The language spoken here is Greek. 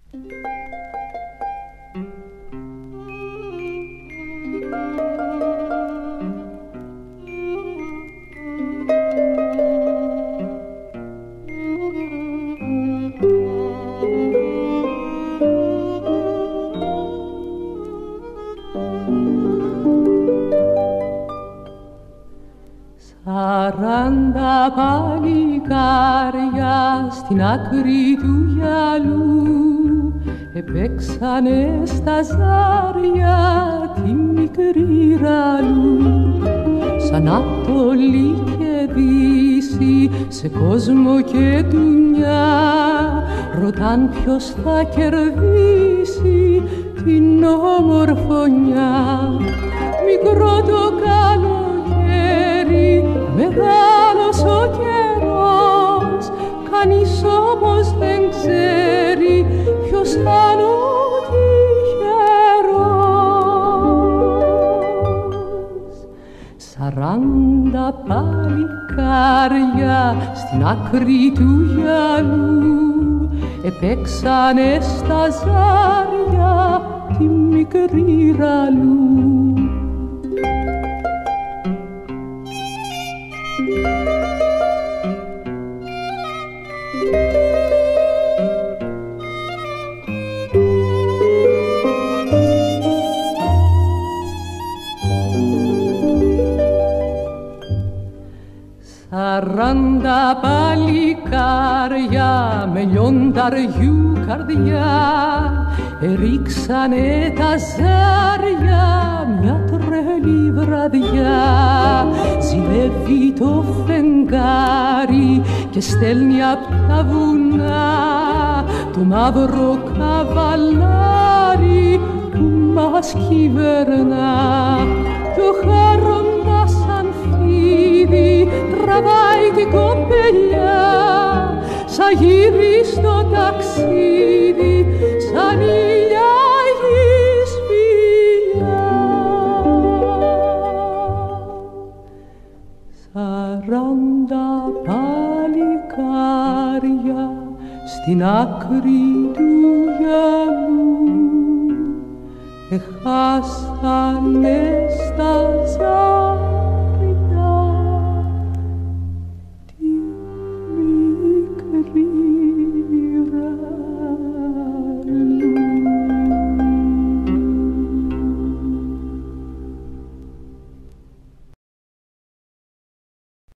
Σαράντα παλικάρια στην άκρη του γυαλού επέξανε στα ζάρια τη μικρή ραλού. Σαν Ανατολή και Δύση σε κόσμο και δουνιά ρωτάν ποιος θα κερδίσει την ομορφωνιά. Μικρό το καλοκαίρι, μεγάλος ο καιρός, κανείς όμως δεν ξέρει ποιος θα είναι ο τυχερός. 40 παλικάρια στην άκρη του γυαλού επέξανε στα ζάρια τη μικρή ραλού. Σαράντα παλικάρια με λιονταριού καρδιά ρίξανε τα ζάρια μια τρελή βραδιά. Ζηλεύει το φεγγάρι και στέλνει απ' τα βουνά το μαύρο καβαλάρι που μας κυβερνά. Κι ο χαρώντας αμφίδι τραβάει την κοπελιά σαν γύρι στο ταξίδι, σαν ήλια η σπηλιά. 40 παλικάρια στην άκρη του γυαλού εχάσανε στα ζάρια τη μικρή ραλού.